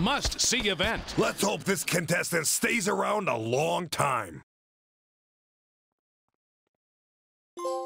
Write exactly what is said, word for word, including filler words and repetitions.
must-see event. Let's hope this contestant stays around a long time.